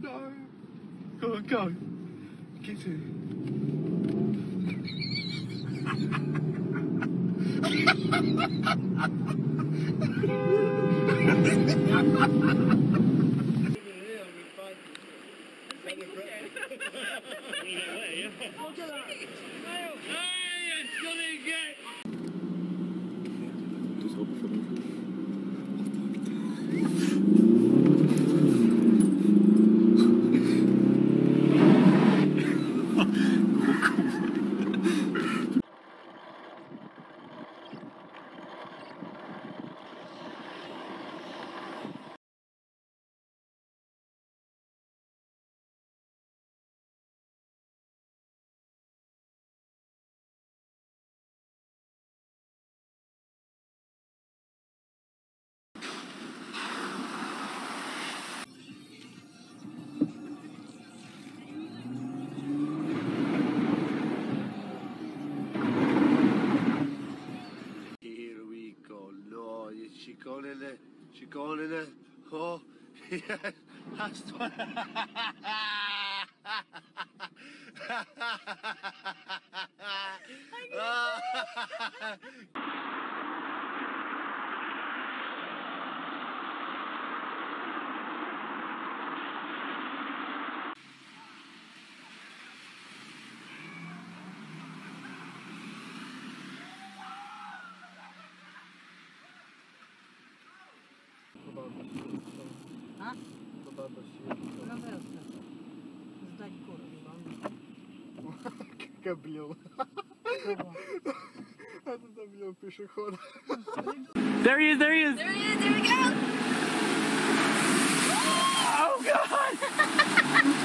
no. Go on, go. Get it. She going in it. Oh, yeah, that's A? No wezmę. Zdaj kurwa mam. Кабел. А тут объем пешехода. There he is, there he is! There he is, there we go! Oh God!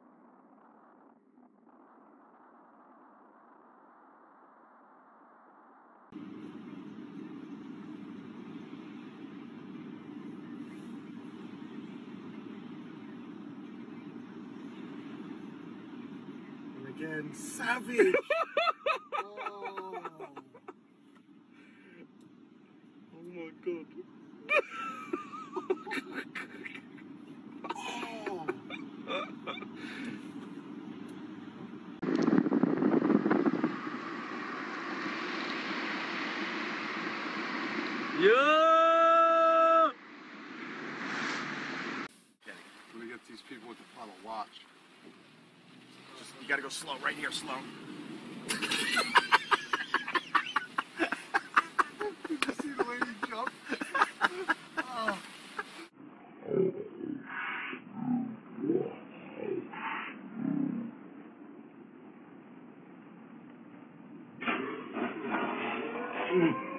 And again, savage. Oh. Oh my God. Oh. Yeah! Let me get these people with the bottle. Watch. Just, you gotta go slow. Right here, slow. Did you see the lady jump? Oh. Mm.